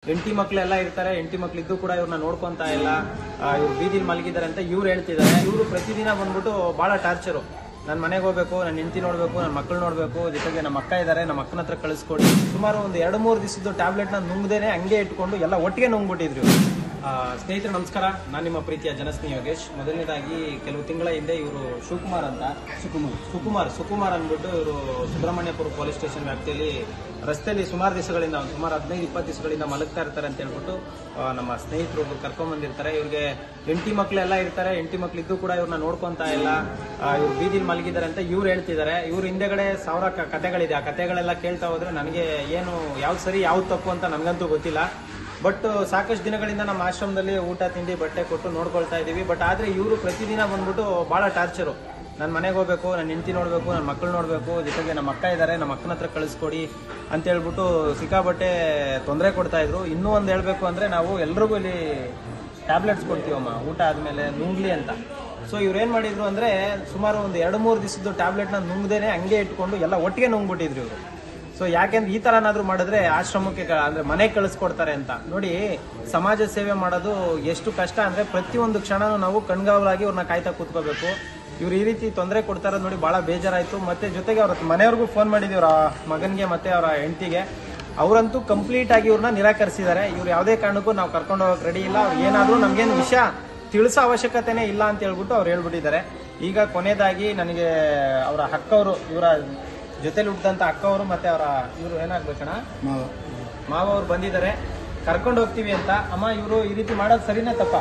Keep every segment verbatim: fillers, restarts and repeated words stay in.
ಹೆಂಡತಿ ಮಕ್ಳೆಲ್ಲ ಇರ್ತಾರೆ, ಹೆಂಡತಿ ಮಕ್ಳಿದ್ದು ಕೂಡ ಇವ್ರನ್ನ ನೋಡ್ಕೊಂತ ಇಲ್ಲ, ಇವ್ರು ಬೀದಿಲಿ ಮಲಗಿದ್ದಾರೆ ಅಂತ ಇವ್ರು ಹೇಳ್ತಿದ್ದಾರೆ. ಇವರು ಪ್ರತಿದಿನ ಬಂದ್ಬಿಟ್ಟು ಬಹಳ ಟಾರ್ಚರು. ನನ್ನ ಮನೆಗೆ ಹೋಗ್ಬೇಕು, ನನ್ನ ಹೆಂಡತಿ ನೋಡ್ಬೇಕು, ನನ್ನ ಮಕ್ಕಳು ನೋಡ್ಬೇಕು, ಜೊತೆಗೆ ನಮ್ಮ ಅಕ್ಕ ಇದ್ದಾರೆ, ನಮ್ಮ ಅಕ್ಕನ ಹತ್ರ ಕಳಿಸ್ಕೊಡಿ. ಸುಮಾರು ಒಂದು ಎರಡು ಮೂರು ದಿವಸದ್ದು ಟ್ಯಾಬ್ಲೆಟ್ನ ನುಂಗ್ದೇನೆ ಹಂಗೆ ಇಟ್ಕೊಂಡು ಎಲ್ಲ ಒಟ್ಟಿಗೆ ನುಂಗ್ಬಿಟ್ಟಿದ್ರು. ಸ್ನೇಹಿತರು ನಮಸ್ಕಾರ, ನಾನು ನಿಮ್ಮ ಪ್ರೀತಿಯ ಜನಸ್ನೇಹಿ ಯೋಗೇಶ್. ಮೊದಲನೇದಾಗಿ ಕೆಲವು ತಿಂಗಳ ಹಿಂದೆ ಇವರು ಶಿವಕುಮಾರ್ ಅಂತ ಸುಕುಮಾರ್ ಸುಕುಮಾರ್ ಸುಕುಮಾರ್ ಅಂದ್ಬಿಟ್ಟು ಇವರು ಸುಬ್ರಹ್ಮಣ್ಯಪುರ ಪೊಲೀಸ್ ಸ್ಟೇಷನ್ ವ್ಯಾಪ್ತಿಯಲ್ಲಿ ರಸ್ತೆಯಲ್ಲಿ ಸುಮಾರು ದಿವಸಗಳಿಂದ ಒಂದು ಸುಮಾರು ಹದಿನೈದು ಇಪ್ಪತ್ತು ದಿವಸಗಳಿಂದ ಮಲಗ್ತಾ ಇರ್ತಾರೆ ಅಂತ ಹೇಳ್ಬಿಟ್ಟು ನಮ್ಮ ಸ್ನೇಹಿತರು ಒಬ್ರು ಕರ್ಕೊಂಡ್ ಬಂದಿರ್ತಾರೆ. ಇವ್ರಿಗೆ ಹೆಂಡತಿ ಮಕ್ಳೆಲ್ಲ ಇರ್ತಾರೆ, ಹೆಂಡತಿ ಮಕ್ಳಿದ್ದು ಕೂಡ ಇವ್ರನ್ನ ನೋಡ್ಕೊಂತ ಇಲ್ಲ, ಇವ್ರು ಬೀದಿಲಿ ಮಲಗಿದ್ದಾರೆ ಅಂತ ಇವ್ರು ಹೇಳ್ತಿದ್ದಾರೆ. ಇವ್ರ ಹಿಂದೆಗಡೆ ಸಾವಿರ ಕತೆಗಳಿದೆ. ಆ ಕತೆಗಳೆಲ್ಲ ಕೇಳ್ತಾ ಹೋದ್ರೆ ನನಗೆ ಏನು ಯಾವ್ದು ಸರಿ ಯಾವ್ದು ತಪ್ಪು ಅಂತ ನನಗಂತೂ ಗೊತ್ತಿಲ್ಲ. ಬಟ್ ಸಾಕಷ್ಟು ದಿನಗಳಿಂದ ನಮ್ಮ ಆಶ್ರಮದಲ್ಲಿ ಊಟ ತಿಂಡಿ ಬಟ್ಟೆ ಕೊಟ್ಟು ನೋಡ್ಕೊಳ್ತಾ ಇದೀವಿ. ಬಟ್ ಆದ್ರೆ ಇವರು ಪ್ರತಿದಿನ ಬಂದ್ಬಿಟ್ಟು ಬಹಳ ಟಾರ್ಚರು. ನನ್ನ ಮನೆಗೆ ಹೋಗ್ಬೇಕು, ನನ್ನ ಹೆಂಡತಿ ನೋಡ್ಬೇಕು, ನನ್ನ ಮಕ್ಕಳು ನೋಡ್ಬೇಕು, ಜೊತೆಗೆ ನಮ್ಮ ಅಕ್ಕ ಇದ್ದಾರೆ, ನಮ್ಮ ಅಕ್ಕನ ಹತ್ರ ಕಳಿಸ್ಕೊಡಿ ಅಂತ ಹೇಳ್ಬಿಟ್ಟು ಸಿಕ್ಕಾಬಟ್ಟೆ ತೊಂದರೆ ಕೊಡ್ತಾ ಇದ್ರು. ಇನ್ನೂ ಒಂದು ಹೇಳ್ಬೇಕು ಅಂದ್ರೆ ನಾವು ಎಲ್ರಿಗೂ ಇಲ್ಲಿ ಟ್ಯಾಬ್ಲೆಟ್ಸ್ ಕೊಡ್ತೀವಮ್ಮ ಊಟ ಆದ್ಮೇಲೆ ನುಂಗ್ಲಿ ಅಂತ. ಸೊ ಇವ್ರೇನ್ ಮಾಡಿದ್ರು ಅಂದ್ರೆ ಸುಮಾರು ಒಂದು ಎರಡು ಮೂರು ದಿವಸದ್ದು ಟ್ಯಾಬ್ಲೆಟ್ನ ನುಂಗ್ದೇನೆ ಹಂಗೆ ಇಟ್ಕೊಂಡು ಎಲ್ಲ ಒಟ್ಟಿಗೆ ನುಂಗ್ಬಿಟ್ಟಿದ್ರು ಇವರು. ಸೊ ಯಾಕೆಂದ್ರೆ ಈ ತರ ಏನಾದ್ರು ಮಾಡಿದ್ರೆ ಆಶ್ರಮಕ್ಕೆ ಅಂದ್ರೆ ಮನೆಗೆ ಕಳಿಸ್ಕೊಡ್ತಾರೆ ಅಂತ. ನೋಡಿ, ಸಮಾಜ ಸೇವೆ ಮಾಡೋದು ಎಷ್ಟು ಕಷ್ಟ ಅಂದ್ರೆ ಪ್ರತಿಯೊಂದು ಕ್ಷಣನೂ ನಾವು ಕಣ್ಗಾವಲಾಗಿ ಇವ್ರನ್ನ ಕಾಯ್ತಾ ಕೂತ್ಕೋಬೇಕು. ಇವ್ರು ಈ ರೀತಿ ತೊಂದರೆ ಕೊಡ್ತಾರ ನೋಡಿ ಬಹಳ ಬೇಜಾರಾಯ್ತು. ಮತ್ತೆ ಜೊತೆಗೆ ಅವ್ರ ಮನೆಯವ್ರಿಗೂ ಫೋನ್ ಮಾಡಿದೀವಿ, ಅವ್ರ ಮಗನ್ಗೆ ಮತ್ತೆ ಅವರ ಹೆಂಡತಿಗೆ. ಅವರಂತೂ ಕಂಪ್ಲೀಟ್ ಆಗಿ ಇವ್ರನ್ನ ನಿರಾಕರಿಸಿದ್ದಾರೆ. ಇವ್ರು ಯಾವುದೇ ಕಾರಣಕ್ಕೂ ನಾವು ಕರ್ಕೊಂಡು ಹೋಗಕ್ ರೆಡಿ ಇಲ್ಲ, ಅವ್ರು ಏನಾದ್ರು ನಮ್ಗೇನು ವಿಷಯ ತಿಳಿಸೋ ಅವಶ್ಯಕತೆನೇ ಇಲ್ಲ ಅಂತ ಹೇಳ್ಬಿಟ್ಟು ಅವ್ರು ಹೇಳ್ಬಿಟ್ಟಿದ್ದಾರೆ. ಈಗ ಕೊನೆಯದಾಗಿ ನನಗೆ ಅವರ ಅಕ್ಕವರು, ಇವರ ಜೊತೆಲಿ ಹುಟ್ಟಿದಂತ ಅಕ್ಕವರು ಮತ್ತೆ ಅವರ ಇವರು ಏನಾಗ್ಬೇಕಣ್ಣ ಮಾವ ಅವ್ರು ಬಂದಿದ್ದಾರೆ, ಕರ್ಕೊಂಡು ಹೋಗ್ತೀವಿ ಅಂತ. ಅಮ್ಮ, ಇವರು ಈ ರೀತಿ ಮಾಡೋದು ಸರಿನಾ ತಪ್ಪ?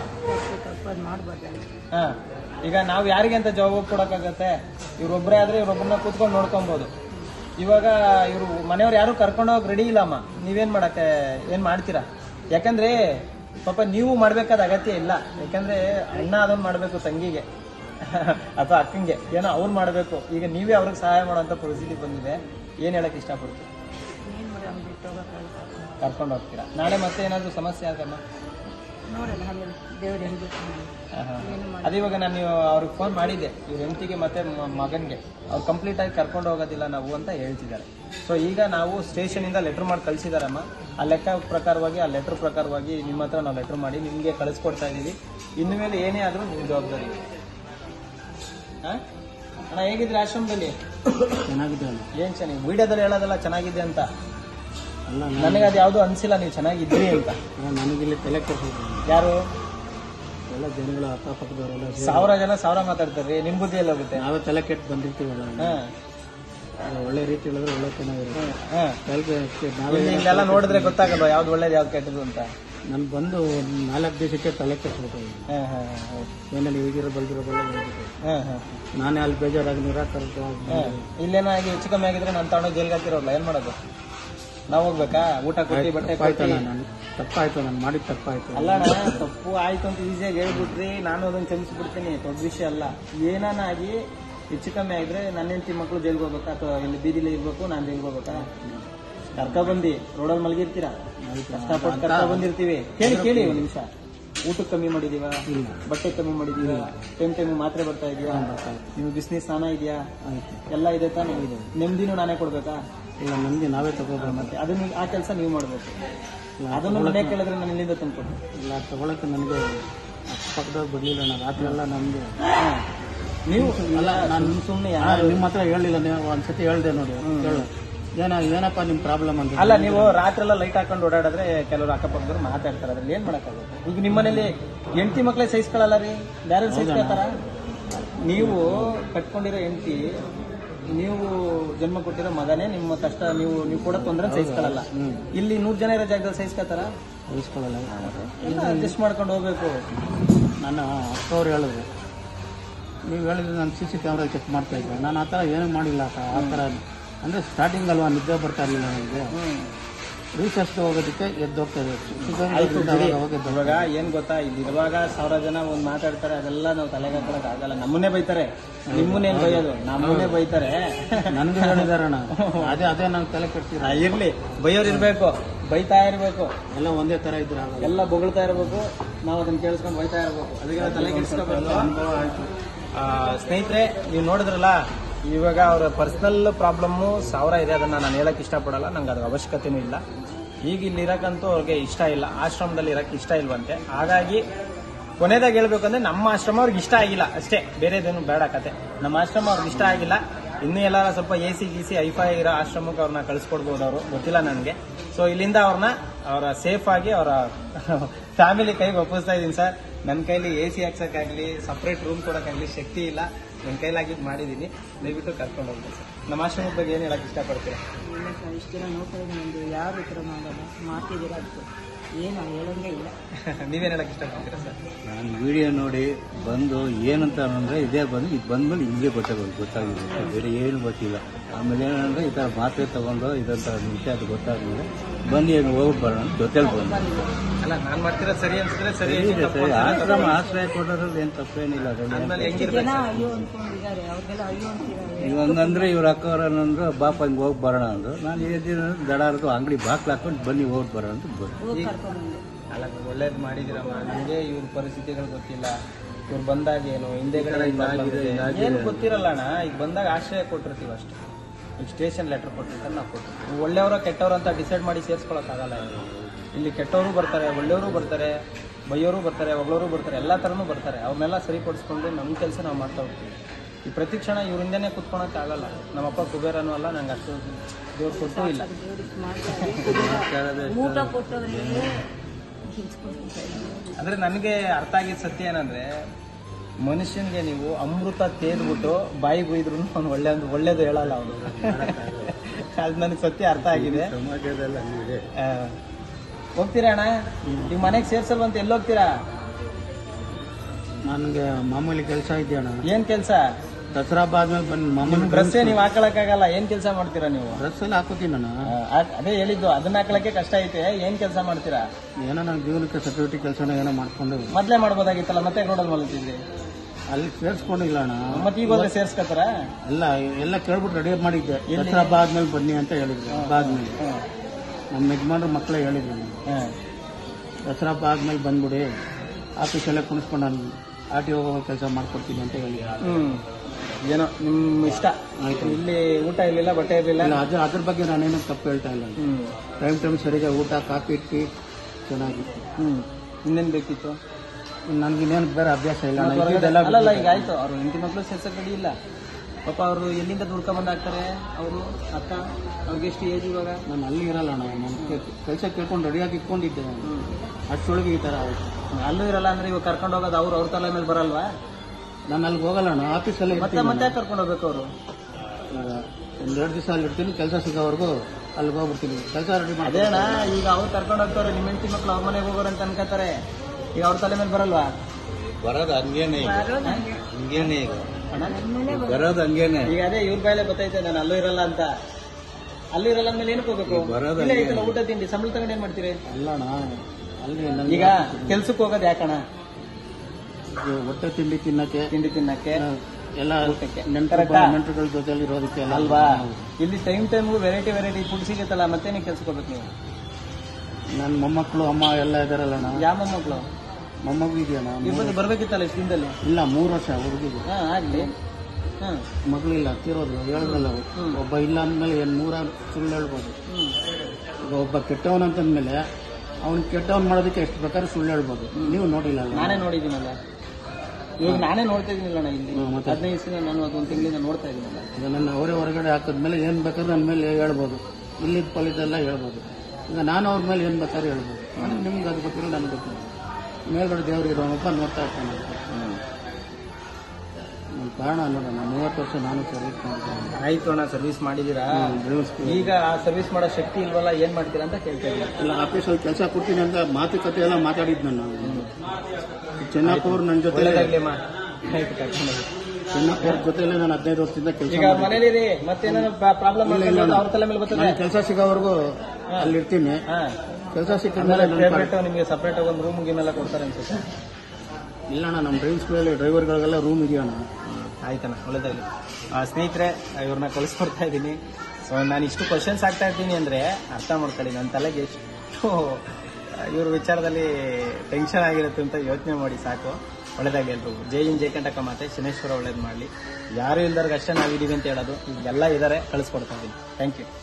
ಹಾ, ಈಗ ನಾವು ಯಾರಿಗೆ ಅಂತ ಜವಾಬ್ ಕೊಡಕ್ಕಾಗತ್ತೆ? ಇವ್ರೊಬ್ಬರೇ ಆದ್ರೆ ಇವ್ರೊಬ್ಬರನ್ನ ಕೂತ್ಕೊಂಡು ನೋಡ್ಕೊಬಹುದು. ಇವಾಗ ಇವ್ರು ಮನೆಯವ್ರು ಯಾರು ಕರ್ಕೊಂಡು ಹೋಗಕ್ ರೆಡಿ ಇಲ್ಲ ಅಮ್ಮ. ನೀವೇನ್ ಮಾಡಕ್ಕೆ ಏನ್ ಮಾಡ್ತೀರಾ? ಯಾಕಂದ್ರೆ ಪಾಪ ನೀವು ಮಾಡ್ಬೇಕಾದ ಅಗತ್ಯ ಇಲ್ಲ. ಯಾಕಂದ್ರೆ ಅಣ್ಣ ಅದನ್ನ ಮಾಡ್ಬೇಕು ತಂಗಿಗೆ ಅಥವಾ ಅಕ್ಕಂಗೆ, ಏನೋ ಅವ್ರು ಮಾಡ್ಬೇಕು. ಈಗ ನೀವೇ ಅವ್ರಿಗೆ ಸಹಾಯ ಮಾಡೋಂಥ ಪರಿಸ್ಥಿತಿ ಬಂದಿದೆ. ಏನ್ ಹೇಳಕ್ ಇಷ್ಟಪಡ್ತೀವಿ? ಕರ್ಕೊಂಡು ಹೋಗ್ತೀರಾ? ನಾಳೆ ಮತ್ತೆ ಏನಾದ್ರು ಸಮಸ್ಯೆ ಆಗಲ್ಲ? ಅದೇ ಇವಾಗ ನಾನು ಅವ್ರಿಗೆ ಫೋನ್ ಮಾಡಿದ್ದೆ, ಇವ್ರ ಹೆಂಡತಿಗೆ ಮತ್ತೆ ಮಗನ್ಗೆ. ಅವ್ರು ಕಂಪ್ಲೀಟ್ ಆಗಿ ಕರ್ಕೊಂಡು ಹೋಗೋದಿಲ್ಲ ನಾವು ಅಂತ ಹೇಳ್ತಿದ್ದಾರೆ. ಸೊ ಈಗ ನಾವು ಸ್ಟೇಷನ್ ಇಂದ ಲೆಟರ್ ಮಾಡಿ ಕಳ್ಸಿದಾರಮ್ಮ. ಆ ಲೆಕ್ಕ ಪ್ರಕಾರವಾಗಿ ಆ ಲೆಟರ್ ಪ್ರಕಾರವಾಗಿ ನಿಮ್ಮ ಹತ್ರ ನಾವು ಲೆಟರ್ ಮಾಡಿ ನಿಮ್ಗೆ ಕಳಿಸ್ಕೊಡ್ತಾ ಇದೀವಿ. ಇನ್ನು ಮೇಲೆ ಏನೇ ಆದ್ರೂ ನಿಮ್ ಜವಾಬ್ದಾರಿ. ಅಣ್ಣ, ಹೇಗಿದ್ರೆ ಆಶ್ರಮದಲ್ಲಿ? ಚೆನ್ನಾಗಿದೆ. ಏನ್ ಚೆನ್ನಾಗಿ ವಿಡಿಯೋದಲ್ಲಿ ಹೇಳೋದಲ್ಲ ಚೆನ್ನಾಗಿದೆ ಅಂತ. ನನಗೆ ಅದು ಯಾವ್ದು ಅನ್ಸಿಲ್ಲ ನೀವು ಚೆನ್ನಾಗಿದ್ರಿ ಅಂತ. ನನಗಿಲ್ಲಿ ತಲೆ ಕೆಡಿಸ್ಬಿಟ್ಟು ಯಾರು ಎಲ್ಲ ಜನಗಳ ಅಕ್ಕಪಕ್ಕದವರೆಲ್ಲ ಸಾವಿರ ಜನ ಸಾವಿರ ಮಾತಾಡ್ತಾರೆ, ನಿಮ್ ಬುದ್ಧಿ ಎಲ್ಲ ಹೋಗುತ್ತೆ. ನಾವೇ ತಲೆ ಕೆಟ್ಟು ಬಂದಿರ್ತೀವಲ್ಲ, ಒಳ್ಳೆ ರೀತಿ ಹೇಳಿದ್ರೆ ಒಳ್ಳೆ ಚೆನ್ನಾಗಿರುತ್ತೆ. ಇಲ್ಲೆಲ್ಲ ನೋಡಿದ್ರೆ ಗೊತ್ತಾಗಲ್ವಾ ಯಾವ್ದು ಒಳ್ಳೇದು ಯಾವ್ದು ಕೆಟ್ಟದ್ದು ಅಂತ? ನನ್ ಬಂದು ನಾಲ್ಕು ದಿವಸಕ್ಕೆ ತಲೆ ಕೆಡಿಸ್ಬಿಟ್ಟು ಏನಲ್ಲಿ ಈಗಿರೋ ಬಲ್ದಿರೋ ಬಲ್ಲ ನಾನೇ ಅಲ್ಲಿ ಬೇಜಾರಾಗಿ ನಿರಾಕರಿಸ. ಇಲ್ಲೇನಾಗಿ ಹೆಚ್ಚು ಕಮ್ಮಿ ಆಗಿದ್ರೆ ನಾನು ತಗೊಂಡು ಜೈಲ್ಗೆ ಹಾಕಿರೋಲ್ಲ, ಏನ್ ಮಾಡೋದು? ನಾವ್ ಹೋಗ್ಬೇಕಾ? ಊಟ ಕೊಟ್ಟು ಬಟ್ಟೆ ಆಯ್ತು, ನಾನು ತಪ್ಪಾಯ್ತು, ನಾನು ಮಾಡಿದ ತಪ್ಪಾಯ್ತು. ಅಲ್ಲ ತಪ್ಪು ಆಯ್ತು ಅಂತ ಈಸಿಯಾಗಿ ಹೇಳ್ಬಿಟ್ರಿ, ನಾನು ಅದನ್ನ ಕ್ಷಮಿಸ್ಬಿಡ್ತೀನಿ, ದೊಡ್ಡ ವಿಷಯ ಅಲ್ಲ. ಏನಾಗಿ ಹೆಚ್ಚು ಕಮ್ಮಿ ಆಗಿದ್ರೆ ನನ್ನ ಹೆಂಡತಿ ಮಕ್ಕಳು ಜೈಲ್ಗೆ ಹೋಗ್ಬೇಕಾ ಅಥವಾ ಇಲ್ಲಿ ಬೀದಿಲಿ ಇರ್ಬೇಕು, ನಾನು ಜೈಲ್ಗೆ ಹೋಗ್ಬೇಕಾ? ಕರ್ಕ ಬಂದಿ ರೋಡಲ್ಲಿ ಮಲಗಿರ್ತೀರಾ, ಕಷ್ಟಪಟ್ಟು ಕರ್ಕ ಬಂದಿರ್ತೀವಿ. ಕೇಳಿ ಕೇಳಿ ಒಂದ್ ನಿಮಿಷ. ಊಟಕ್ಕೆ ಕಮ್ಮಿ ಮಾಡಿದೀವ? ಬಟ್ಟೆ ಕಮ್ಮಿ ಮಾಡಿದೀವ? ಟೈಮ್ ಟೈಮ್ ಮಾತ್ರೆ ಬರ್ತಾ ಇದೆಯಾ? ನಿಮ್ಗೆ ಬಿಸ್ನೆಸ್ ಸ್ನಾನ ಇದೆಯಾ? ಎಲ್ಲ ಇದೆ ತಾನೇ? ನೆಮ್ಮದಿನೂ ನಾನೇ ಕೊಡ್ಬೇಕಾ? ಇಲ್ಲ, ನಮ್ಗೆ ನಾವೇ ತಗೋಬೇಕು. ಮತ್ತೆ ಅದನ್ನ ಆ ಕೆಲಸ ನೀವು ಮಾಡ್ಬೇಕು. ಅದನ್ನು ಮನೆ ಕೇಳಿದ್ರೆ ನಾನು ಇಲ್ಲಿಂದ ತಂದ್ಕೊಡು. ಇಲ್ಲ, ತಗೊಳಕ್ಕೆ ನನಗೆ ಅಕ್ಕಪಕ್ಕದಾಗ ಬರ್ಲಿಲ್ಲ. ನಾನು ರಾತ್ರಿ ಎಲ್ಲ ನಮ್ಗೆ ನೀವು ಅಲ್ಲ, ನಾನು ಸುಮ್ಮನೆ ನಿಮ್ಮ ಹತ್ರ ಹೇಳಿಲ್ಲ. ನೀವು ಒಂದ್ಸತಿ ಹೇಳ್ದೆ ನೋಡಿ, ಹೇಳು ಏನ ಏನಪ್ಪ ನಿಮ್ ಪ್ರಾಬ್ಲಮ್ ಅಂತ. ಅಲ್ಲ, ನೀವು ರಾತ್ರಿ ಎಲ್ಲ ಲೈಟ್ ಹಾಕೊಂಡು ಓಡಾಡಿದ್ರೆ ಕೆಲವರು ಅಕ್ಕಪಕ್ಕದವ್ರು ಮಾತಾಡ್ತಾರೆ, ಅದ್ರಲ್ಲಿ ಏನ್ ಮಾಡಕ್ಕಾಗುತ್ತೆ? ಈಗ ನಿಮ್ಮನೇಲಿ ಹೆಂಡತಿ ಮಕ್ಳೇ ಸಹಿಸ್ಕೊಳ್ಳಲ್ಲ ರೀ, ಬೇರೆ ಸಹಿಸ್ಕೊಳ್ತಾರ? ನೀವು ಕಟ್ಕೊಂಡಿರೋ ಹೆಂಡತಿ, ನೀವು ಜನ್ಮ ಕೊಟ್ಟಿರೋ ಮಗನೇ ನಿಮ್ಮ ಕಷ್ಟ, ನೀವು ನೀವು ಕೂಡ ತೊಂದರೆ ಸಹಿಸ್ಕೊಳ್ಳಲ್ಲ. ಇಲ್ಲಿ ನೂರ್ ಜನ ಇರೋ ಜಾಗದಲ್ಲಿ ಸಹಿಸ್ಕೊತಾರ? ಸಹಿಸ್ಕೊಳ್ಳಲ್ಲ. ಅಡ್ಜಸ್ಟ್ ಮಾಡ್ಕೊಂಡು ಹೋಗ್ಬೇಕು. ನನ್ನ ಅಕ್ಕವ್ರು ಹೇಳಿದ್ರು, ನೀವು ಹೇಳಿದ್ರೆ ನಾನು ಸಿ ಸಿ ಕ್ಯಾಮ್ರಾ ಚೆಕ್ ಮಾಡ್ತಾ ಇದ್ದೆ. ನಾನು ಆ ಥರ ಏನೂ ಮಾಡಿಲ್ಲ. ಆ ಥರ ಅಂದರೆ ಸ್ಟಾರ್ಟಿಂಗ್ ಅಲ್ವಾ, ನಿದ್ದೆ ಬರ್ತಾ ಇರಲಿಲ್ಲ ನನಗೆ. ರೀಸರ್ಚ್ಗೆ ಹೋಗೋದಕ್ಕೆ ಎದ್ದು ಹೋಗ್ತಾ ಇದ್ದೆ. ಇವಾಗ ಏನ್ ಗೊತ್ತಾ, ಇಲ್ಲಿರುವಾಗ ಸಾವಿರ ಜನ ಒಂದ್ ಮಾತಾಡ್ತಾರೆ, ಅದೆಲ್ಲ ನಾವು ತಲೆಗೆ ಹಾಕೊಳಕ್ ಆಗಲ್ಲ. ನಮ್ಮನ್ನೇ ಬೈತಾರೆ, ನಿಮ್ಮನ್ನೇನ್ ಬೈಯೋದು, ನಮ್ಮನ್ನೇ ಬೈತಾರೆ. ನನಗೆ ಹೇಳಿದಾರಣ, ಅದೇ ಅದೇ ನಂಗೆ ತಲೆ ಕೆಡ್ತೀರ. ಇರ್ಲಿ, ಬೈಯೋರು ಇರ್ಬೇಕು, ಬೈತಾ ಇರ್ಬೇಕು, ಎಲ್ಲ ಒಂದೇ ತರ ಇದ್ರೆ ಎಲ್ಲ ಬೊಗಳ್ತಾ ಇರ್ಬೇಕು, ನಾವು ಅದನ್ನ ಕೇಳಿಸ್ಕೊಂಡು ಬೈತಾ ಇರ್ಬೇಕು. ಅದಕ್ಕೆ ತಲೆ ಕೆಡಿಸ್ಕೋಬೇಕು. ಅನುಭವ ಆಯ್ತು. ಸ್ನೇಹಿತರೆ, ನೀವು ನೋಡಿದ್ರಲ್ಲ, ಇವಾಗ ಅವರ ಪರ್ಸನಲ್ ಪ್ರಾಬ್ಲಮ್ಮು ಸಾವಿರ ಇದೆ. ಅದನ್ನ ನಾನು ಹೇಳಕ್ ಇಷ್ಟಪಡಲ್ಲ, ನಂಗೆ ಅದ್ರ ಅವಶ್ಯಕತೆನೂ ಇಲ್ಲ. ಈಗ ಇಲ್ಲಿ ಇರಕ್ಕಂತೂ ಅವ್ರಿಗೆ ಇಷ್ಟ ಇಲ್ಲ, ಆಶ್ರಮದಲ್ಲಿ ಇರಕ್ಕೆ ಇಷ್ಟ ಇಲ್ವಂತೆ. ಹಾಗಾಗಿ ಕೊನೆದಾಗ ಹೇಳ್ಬೇಕಂದ್ರೆ ನಮ್ಮ ಆಶ್ರಮ ಅವ್ರಿಗೆ ಇಷ್ಟ ಆಗಿಲ್ಲ ಅಷ್ಟೇ, ಬೇರೆದೇನು ಬೇಡ ಕತೆ. ನಮ್ಮ ಆಶ್ರಮ ಅವ್ರಿಗೆ ಇಷ್ಟ ಆಗಿಲ್ಲ. ಇನ್ನೂ ಎಲ್ಲಾರ ಸ್ವಲ್ಪ ಎ ಸಿ ಗಿ ಸಿ ಐಫೈ ಇರೋ ಆಶ್ರಮಕ್ಕೆ ಅವ್ರನ್ನ ಕಳಿಸ್ಕೊಡ್ಬೋದು, ಅವರು ಗೊತ್ತಿಲ್ಲ ನನಗೆ. ಸೊ ಇಲ್ಲಿಂದ ಅವ್ರನ್ನ ಅವರ ಸೇಫ್ ಆಗಿ ಅವರ ಫ್ಯಾಮಿಲಿ ಕೈಗೆ ಒಪ್ಪಿಸ್ತಾ ಇದ್ದೀನಿ ಸರ್. ನನ್ನ ಕೈಲಿ ಎ ಸಿ ಹಾಕ್ಸೋಕ್ಕಾಗಲಿ ಸಪ್ರೇಟ್ ರೂಮ್ ಕೊಡೋಕ್ಕಾಗಲಿ ಶಕ್ತಿ ಇಲ್ಲ, ನನ್ನ ಕೈಲಾಗಿದ್ದು ಮಾಡಿದ್ದೀನಿ. ದಯವಿಟ್ಟು ಕರ್ಕೊಂಡು ಹೋಗ್ಬೋದು ಸರ್. ನಮ್ಮ ಆಶ್ರಮದ ಬಗ್ಗೆ ಏನು ಹೇಳಕ್ಕೆ ಇಷ್ಟಪಡ್ತೀರಾ? ಇಲ್ಲ ಸರ್, ಇಷ್ಟು ದಿನ ನೋಡ್ತಾ ಇದ್ದೀನಿ, ನಮ್ಮದು ಯಾರು ಈ ಥರ ಮಾಡಲ್ಲ, ಮಾಡ್ತಿದ್ದೀರಾ ಅದಕ್ಕೆ ಏನು ಹೇಳೋಂಗೆ ಇಲ್ಲ. ನೀವೇನು ಹೇಳಕ್ಕೆ ಇಷ್ಟಪಡ್ತೀರಾ ಸರ್? ನಾನು ವಿಡಿಯೋ ನೋಡಿ ಬಂದು ಏನಂತ ಅಂದರೆ ಇದೇ ಬಂದು ಇದು ಬಂದ್ಮೇಲೆ ಹಿಂಗೆ ಗೊತ್ತಾಗೋದು ಗೊತ್ತಾಗಿದೆ, ಬೇರೆ ಏನು ಗೊತ್ತಿಲ್ಲ. ಆಮೇಲೆ ಏನಂದರೆ ಈ ಥರ ಮಾತ್ರೆ ತೊಗೊಂಡು ಇದಂಥ ವಿಷಯ ಅದು ಗೊತ್ತಾದ್ಮೇಲೆ ಬನ್ನಿ ಏನು ಹೋಗಿ ಬರೋಣ ಜೊತೆಲಿ ಬಂದು. ಅಲ್ಲ, ನಾನು ಮಾಡ್ತಿರೋದು ಸರಿ ಅನ್ಸಿದ್ರೆ ಸರಿ, ಸರಿ ಆಶ್ರಮ ಆಶ್ರಯ ಕೊಡೋದ್ರಲ್ಲಿ ಏನು ತಪ್ಪೇನಿಲ್ಲ. ಅದರಲ್ಲಿ ಜನ ಅಯ್ಯೋ ಅಂದ್ಕೊಂಡಿದ್ದಾರೆ, ಅವ್ರಿಗೆಲ್ಲ ಅಯ್ಯೋ ಅಂತಿದ್ದಾರೆ. ಇವಂಗಂದ್ರೆ ಇವ್ರ ಅಕ್ಕವ್ರನ್ನಂದ್ರು ಬಾಪ ಹಿಂಗೆ ಹೋಗಿ ಬರೋಣ ಅಂದರು. ನಾನು ಏನಿದ್ರು ದಡಾರದು ಅಂಗಡಿ ಬಾಕ್ಲು ಹಾಕೊಂಡು ಬನ್ನಿ ಹೋಗಿ ಬರೋಣ ಅಂತ ಬಂದು. ಹೋಗಿ ಕರ್ಕೊಂಡು ಅಲ್ಲ, ಒಳ್ಳೇದು ಮಾಡಿದಿರಮ್ಮ. ನನಗೆ ಇವ್ರ ಪರಿಸ್ಥಿತಿಗಳು ಗೊತ್ತಿಲ್ಲ, ಇವ್ರು ಬಂದಾಗ ಏನು ಹಿಂದೆಗಡೆ ಏನು ಗೊತ್ತಿರಲ್ಲ ಅಣ್ಣ. ಈಗ ಬಂದಾಗ ಆಶ್ರಯ ಕೊಟ್ಟಿರ್ತೀವಿ ಅಷ್ಟೇ. ಈಗ ಸ್ಟೇಷನ್ ಲೆಟರ್ ಕೊಟ್ಟಿರ್ತಾರೆ, ನಾವು ಕೊಟ್ಟಿರ್ತೀವಿ. ಒಳ್ಳೆಯವರ ಕೆಟ್ಟವ್ರು ಅಂತ ಡಿಸೈಡ್ ಮಾಡಿ ಸೇರಿಸ್ಕೊಳಕ್ಕಾಗಲ್ಲ. ಇಲ್ಲಿ ಕೆಟ್ಟವರು ಬರ್ತಾರೆ, ಒಳ್ಳೆಯವರು ಬರ್ತಾರೆ, ಬೈಯೋರು ಬರ್ತಾರೆ, ಒಬ್ಬರು ಬರ್ತಾರೆ, ಎಲ್ಲ ಥರನೂ ಬರ್ತಾರೆ. ಅವ್ರನ್ನೆಲ್ಲ ಸರಿಪಡಿಸ್ಕೊಂಡು ನಮ್ಮ ಕೆಲಸ ನಾವು ಮಾಡ್ತಾ ಹೋಗ್ತೀವಿ. ಈ ಪ್ರತಿ ಕ್ಷಣ ಇವ್ರಿಂದನೇ ಕುತ್ಕೊಳಕ್ಕಾಗಲ್ಲ. ನಮ್ಮಪ್ಪ ಕುಬೇರನೂ ಅಲ್ಲ, ನಂಗೆ ಅಷ್ಟು ದೇವ್ರು ಕೊಟ್ಟೂ ಇಲ್ಲ. ಊಟ ಕೊಟ್ಟವರಿಗೆ ಅಂದರೆ ನನಗೆ ಅರ್ಥ ಆಗಿದ್ದ ಸತ್ಯ ಏನಂದರೆ, ಮನುಷ್ಯನಿಗೆ ನೀವು ಅಮೃತ ತೇದ್ಬಿಟ್ಟು ಬಾಯಿ ಬೈದ್ರು ಅವ್ನು ಒಳ್ಳೆ ಒಂದು ಒಳ್ಳೇದು ಹೇಳಲ್ಲ ಅವನು. ಅದು ನನಗೆ ಸತ್ಯ ಅರ್ಥ ಆಗಿದೆ. ಸಮಾಜದಲ್ಲಿ ಹಂಗಿದೆ. ಹೋಗ್ತೀರಾ ಅಣ್ಣ? ಈಗ ಮನೆಗೆ ಸೇರ್ಸಲ್ವಂತ ಎಲ್ಲಿ ಹೋಗ್ತೀರಾ? ನನಗೆ ಮಾಮೂಲಿ ಕೆಲಸ ಇದೆ ಅಣ್ಣ. ಏನ್ ಕೆಲಸ? ದಸರಾ ಹಬ್ಬ ಆದ್ಮೇಲೆ ಬಂದು ಮಾಮೂಲಿ ಡ್ರೆಸ್ಸೇ ನೀವು ಹಾಕೊಳಕ್ಕಾಗಲ್ಲ. ಏನ್ ಕೆಲಸ ಮಾಡ್ತೀರಾ ನೀವು? ಡ್ರೆಸ್ ಎಲ್ಲ ಹಾಕೋತೀನಿ ನಾನು. ಆ, ಅದೇ ಹೇಳಿದ್ದು, ಅದನ್ನ ಹಾಕೊಳಕ್ಕೆ ಕಷ್ಟ ಐತೆ. ಏನ್ ಕೆಲಸ ಮಾಡ್ತೀರಾ? ಏನೋ ನನ್ನ ಜೀವನಕ್ಕೆ ಸೆಕ್ಯೂರಿಟಿ ಕೆಲಸನ ಏನೋ ಮಾಡ್ಕೊಂಡು ಮೊದ್ಲೇ ಮಾಡ್ಬೋದಾಗಿತ್ತಲ್ಲ, ಮತ್ತೆ ರೋಡಲ್ಲಿ ಮಲಗ್ತಿದ್ರಿ. ಅಲ್ಲಿ ಸೇರಿಸ್ಕೊಂಡಿಲ್ಲ ಅಣ್ಣ. ಮತ್ತೆ ಈಗ ಹೋದ್ರೆ ಸೇರ್ಸ್ಕೊತಾರ? ಎಲ್ಲ ಎಲ್ಲ ಕೇಳ್ಬಿಟ್ಟು ರೆಡಿ ಮಾಡಿದ್ದೆ. ದಸರಾ ಹಬ್ಬ ಆದ್ಮೇಲೆ ಬನ್ನಿ ಅಂತ ಹೇಳಿದ್ರು. ಹಬ್ಬ ಆದ್ಮೇಲೆ ನಮ್ಮ ಯಜಮಾನ್ರ ಮಕ್ಕಳೇ ಹೇಳಿದ್ರು, ದಸರಾ ಹಬ್ಬ ಆದ್ಮೇಲೆ ಬಂದ್ಬಿಡಿ, ಆಫೀಸಲ್ಲೇ ಕುಣಿಸ್ಕೊಂಡು ನಾನು ಆರ್ ಟಿ ಹೋಗೋ ಕೆಲಸ ಮಾಡ್ಕೊಡ್ತೀನಿ ಅಂತ ಹೇಳಿ. ಹ್ಮ್ ಏನೋ ನಿಮ್ ಇಷ್ಟ ಆಯ್ತು. ಇಲ್ಲಿ ಊಟ ಇರ್ಲಿಲ್ಲ, ಬಟ್ಟೆ ಇರ್ಲಿಲ್ಲ. ಇಲ್ಲ, ಅದ್ರ ಅದ್ರ ಬಗ್ಗೆ ನಾನೇನು ತಪ್ಪು ಹೇಳ್ತಾ ಇಲ್ಲ. ಹ್ಮ್ ಟೈಮ್ ಟೈಮ್ ಸರಿಯಾಗಿ ಊಟ, ಕಾಫಿ, ಟೀ ಚೆನ್ನಾಗಿತ್ತು. ಹ್ಮ್ ಇನ್ನೇನ್ ಬೇಕಿತ್ತು? ನನ್ಗಿನ್ನೇನು ಬೇರೆ ಅಭ್ಯಾಸ ಇಲ್ಲ. ನಾನು ಹೊರಗಡೆ- ಇದ್ದಿದ್ದೆಲ್ಲ ಅಲ್ಲಲ್ಲ, ಈಗ ಆಯ್ತು. ಅವ್ರು ಹೆಂಡತಿ ಮಕ್ಳು ಸೇರ್ಸಕ್ ರೆಡಿ ಇಲ್ಲ ಪಾಪ. ಅವರು ಎಲ್ಲಿಂದ ದುಡ್ಕೊಂಡ್ ಬಂದಾಗ್ತಾರೆ ಅವರು ಅಕ್ಕ? ಅವ್ರಿಗೆ ಎಷ್ಟು ಏಜ್ ಇವಾಗ? ನಾನು ಅಲ್ಲಿ ಇರಲ್ಲ ಅಣ್ಣ. ನಾನು ಕೆಲಸ ಕೇಳ್ಕೊಂಡು ರೆಡಿಯಾಗಿ ಇಟ್ಕೊಂಡಿದ್ದೆ. ಅಷ್ಟೊಳಗೆ ಈ ಥರ ಆಯ್ತು. ಅಲ್ಲೂ ಇರಲ್ಲ ಅಂದ್ರೆ ಇವಾಗ ಕರ್ಕೊಂಡು ಹೋಗೋದು ಅವ್ರು ಅವ್ರ ತಲೆ ಮೇಲೆ ಬರಲ್ವಾ? ನಾನು ಅಲ್ಲಿಗೆ ಹೋಗಲ್ಲ ಅಣ್ಣ, ಆಫೀಸಲ್ಲಿ ಮತ್ತೆ ಮತ್ತೆ ಕರ್ಕೊಂಡು ಹೋಗ್ಬೇಕು ಅವರು? ಒಂದೆರಡು ದಿವಸ ಅಲ್ಲಿ ಇರ್ತೀನಿ, ಕೆಲಸ ಸಿಗೋವರೆಗೂ ಅಲ್ಲಿಗೆ ಹೋಗ್ಬಿಡ್ತೀನಿ. ಕೆಲಸ ರೆಡಿ ಮಾಡಿ. ಅದೇನಾ, ಈಗ ಅವ್ರು ಕರ್ಕೊಂಡು ಹೋಗ್ತಾರೆ, ನಿಮ್ಮ ಹೆಂಡತಿ ಮಕ್ಳು ಅವ್ರ ಮನೆಗೆ ಹೋಗೋರು ಅಂತ ಅನ್ಕೋತಾರೆ. ಈಗ ಅವ್ರ ತಲೆ ಮೇಲೆ ಬರಲ್ವಾ? ಬರೋದು ಹಂಗೇನೆ ಈಗ, ಹಂಗೇನೆ ಈಗ ಅಣ್ಣ ಬರೋದು ಹಂಗೇನೆ. ಈಗ ಅದೇ ಇವ್ರ ಬಾಯಲ್ಲೇ ಗೊತ್ತೈತೆ ನಾನು ಅಲ್ಲೂ ಇರಲ್ಲ ಅಂತ. ಅಲ್ಲೂ ಇರಲ್ಲ ಅಂದ್ಮೇಲೆ ಏನಕ್ಕೆ ಹೋಗ್ಬೇಕು? ಬರೋದು ಇಲ್ಲೇ ಐತಲ್ಲ ಊಟ ತಿಂಡಿ, ಸಂಬಳ ತಗೊಂಡು ಏನ್ ಮಾಡ್ತೀರಿ? ಅಲ್ಲ ಅಣ್ಣ, ಅಲ್ಲಿ ನನಗೆ ಈಗ ಕೆಲ್ಸಕ್ಕೆ ಹೋಗೋದು ಯಾಕಣ? ಹೊಟ್ಟೆ ತಿಂಡಿ ತಿನ್ನಕ್ಕೆ, ತಿಂಡಿ ತಿನ್ನಕ್ಕೆ, ಎಲ್ಲ ಊಟಕ್ಕೆ. ನೆಂಟರ ಕರೆಕ್ಟಾ? ನೆಂಟರುಗಳ ಜೊತೆಲಿ ಇರೋದಕ್ಕೆ ಎಲ್ಲ ಅಲ್ವಾ? ಇಲ್ಲಿ ಟೈಮ್ ಟೈಮ್ಗೂ ವೆರೈಟಿ ವೆರೈಟಿ ಫುಡ್ ಸಿಗುತ್ತಲ್ಲ, ಮತ್ತೆ ನೀವು ಕೆಲ್ಸಕ್ಕೆ ಹೋಗ್ಬೇಕು ನೀವು. ನನ್ನ ಮೊಮ್ಮಕ್ಕಳು ಅಮ್ಮ ಎಲ್ಲ ಇದಾರಲ್ಲ ಅಣ್ಣ. ಯಾವ ಮೊಮ್ಮಕ್ಳು? ಮೊಮ್ಮಗು ಇದೆಯಣ್ಣ. ಇವತ್ತು ಬರ್ಬೇಕಿತ್ತಲ್ಲ ಇಷ್ಟು ದಿನದಲ್ಲಿ. ಇಲ್ಲ, ಮೂರು ವರ್ಷ ಹುಡುಗಿಗೆ. ಹಾ ಆಗ್ಲಿ. ಹಾ ಮಗಳಿಲ್ಲ, ತಿರೋದು ಹೇಳಿದ್ರಲ್ಲ ಅವ್ರು. ಹ್ಮ್. ಒಬ್ಬ ಇಲ್ಲ ಅಂದ್ಮೇಲೆ ಏನು ನೂರಾರು ಸುಳ್ಳು ಹೇಳ್ಬೋದು. ಹ್ಮ್ ಈಗ ಒಬ್ಬ ಕೆಟ್ಟವನ್ ಅಂತಂದ್ಮೇಲೆ ಅವ್ನು ಕೆಟ್ಟವನ್ ಮಾಡೋದಕ್ಕೆ ಎಷ್ಟು ಬೇಕಾದ್ರೂ ಸುಳ್ಳು ಹೇಳ್ಬೋದು. ನೀವು ನೋಡಿಲ್ಲ ಅಲ್ಲ? ನಾನೇ ನೋಡಿದ್ದೀನಲ್ಲ, ಇವಾಗ ನಾನೇ ನೋಡ್ತಾ ಇದೀನಿಲ್ಲ ಅಣ್ಣ ಇಲ್ಲಿ. ಹ್ಮ್, ಮತ್ತೆ? ಹದಿನೈದು ದಿವಸ ನಾನು ಅದೊಂದು ತಿಂಗಳಿಂದ ನೋಡ್ತಾ ಇದೀನಲ್ಲ. ಈಗ ನನ್ನ ಅವರೇ ಹೊರಗಡೆ ಹಾಕಿದ್ಮೇಲೆ ಏನು ಬೇಕಾದ್ರೂ ನನ್ನ ಮೇಲೆ ಹೇಳ್ಬೋದು, ಇಲ್ಲಿದ್ದ ಪಲಿದೆಲ್ಲ ಹೇಳ್ಬೋದು. ಈಗ ನಾನು ಅವ್ರ ಮೇಲೆ ಏನು ಬೇಕಾದ್ರೂ ಹೇಳ್ಬೋದು. ಅಂದ್ರೆ ನಿಮ್ಗೆ ಅದು ಗೊತ್ತಿಲ್ಲ, ನನಗೆ ಗೊತ್ತಿಲ್ಲ. ಮೇಲ್ಗಡೆ ದೇವ್ರು ಇರೋನೊಬ್ಬ ನೋಡ್ತಾ ಇರ್ತಾನೆ. ನನ್ನ ಕಾರಣ ನೋಡೋಣ, ಮೂವತ್ತು ವರ್ಷ ನಾನು ಸರ್ವಿಸ್ ಮಾಡ್ತೀನಿ. ಆಯ್ತು ಅಣ್ಣ, ಸರ್ವಿಸ್ ಮಾಡಿದೀರಾ. ಈಗ ಆ ಸರ್ವಿಸ್ ಮಾಡೋ ಶಕ್ತಿ ಇಲ್ವಲ್ಲ, ಏನ್ ಮಾಡ್ತೀರಾ ಅಂತ ಕೇಳ್ತಾ ಇದ್ದೀನಿ. ಇಲ್ಲ, ಆಫೀಸಲ್ಲಿ ಕೆಲಸ ಕೊಡ್ತೀನಿ ಅಂತ ಮಾತುಕತೆ ಎಲ್ಲ ಮಾತಾಡಿದ್ ನಾನು. ಚೆನ್ನಪ್ಪ ಅವ್ರು ನನ್ನ ಜೊತೆ ಒಳ್ಳೇದಾಗ್ಲಿಮ್ಮ. ಆಯ್ತು, ಕರ್ಕೊಂಡು ಹೋಗಿ. ಚೆನ್ನಪ್ಪ ಅವ್ರ ಜೊತೆಲೆ ನಾನು ಹದಿನೈದು ವರ್ಷದಿಂದ ಕೆಲಸ ಈಗ ಮನೇಲಿ ರೀ ಮತ್ತೇನಾದ್ರು ಪ್ರಾಬ್ಲಮ್ ಅವ್ರ ತಲೆ ಮೇಲೆ ಬರ್ತದೆ. ಕೆಲಸ ಸಿಗೋವರೆಗೂ ಅಲ್ಲಿ ಇರ್ತೀನಿ. ಹಾ ಕೆಲಸ ಸಿಕ್ಕಿದ್ಮೇಲೆ ನನ್ನ ಪಾಡಿಗೆ- ಫೇವ್ರೇಟ್ ನಿಮಗೆ ಸಪ್ರೇಟ್ ಆಗಿ ಒಂದು ರೂಮ್ ಗಿನ್ನೆಲ್ಲ ಕೊಡ್ತಾರೆ ಅನ್ಸುತ್ತೆ. ಇಲ್ಲ ಅಣ್ಣ, ನಮ್ಮ ಡ್ರೈವಿಂಗ್ ಸ್ಕೂಲಲ್ಲಿ ಡ್ರೈವರ್ಗಳಿಗೆಲ್ಲ ರೂಮ್ ಇದೆಯಣ್ಣ. ಆಯ್ತಣ್ಣ, ಒಳ್ಳೇದಾಗಲಿ. ಸ್ನೇಹಿತರೆ, ಇವ್ರನ್ನ ಕಳಿಸ್ಕೊಡ್ತಾ ಇದ್ದೀನಿ. ಸೊ ನಾನು ಇಷ್ಟು ಕ್ವಶನ್ಸ್ ಆಗ್ತಾ ಇದ್ದೀನಿ ಅಂದರೆ ಅರ್ಥ ಮಾಡ್ಕೊಳ್ಳಿ, ನನ್ನ ತಲೆಗೆ ಎಷ್ಟು ಇವ್ರ ವಿಚಾರದಲ್ಲಿ ಟೆನ್ಷನ್ ಆಗಿರುತ್ತೆ ಅಂತ ಯೋಚನೆ ಮಾಡಿ ಸಾಕು. ಒಳ್ಳೇದಾಗಿ ಎಲ್ರಿಗೂ ಜೈ ಇನ್ ಜೈ ಕಂಟಕ ಮಾತೆ. ಶನೇಶ್ವರ ಒಳ್ಳೇದು ಮಾಡಲಿ. ಯಾರು ಇಲ್ದವ್ರಿಗೆ ಅಷ್ಟೇ ನಾವಿದ್ದೀವಿ ಅಂತ ಹೇಳೋದು. ಎಲ್ಲ ಇದ್ದಾರೆ, ಕಳಿಸ್ಕೊಡ್ತಾ ಇದ್ದೀನಿ. Thank you.